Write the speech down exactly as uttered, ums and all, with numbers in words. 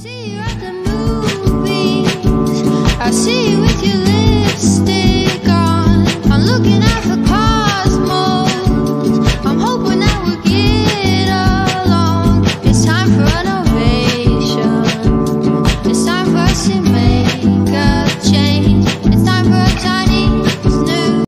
see you at the movies. I see you with your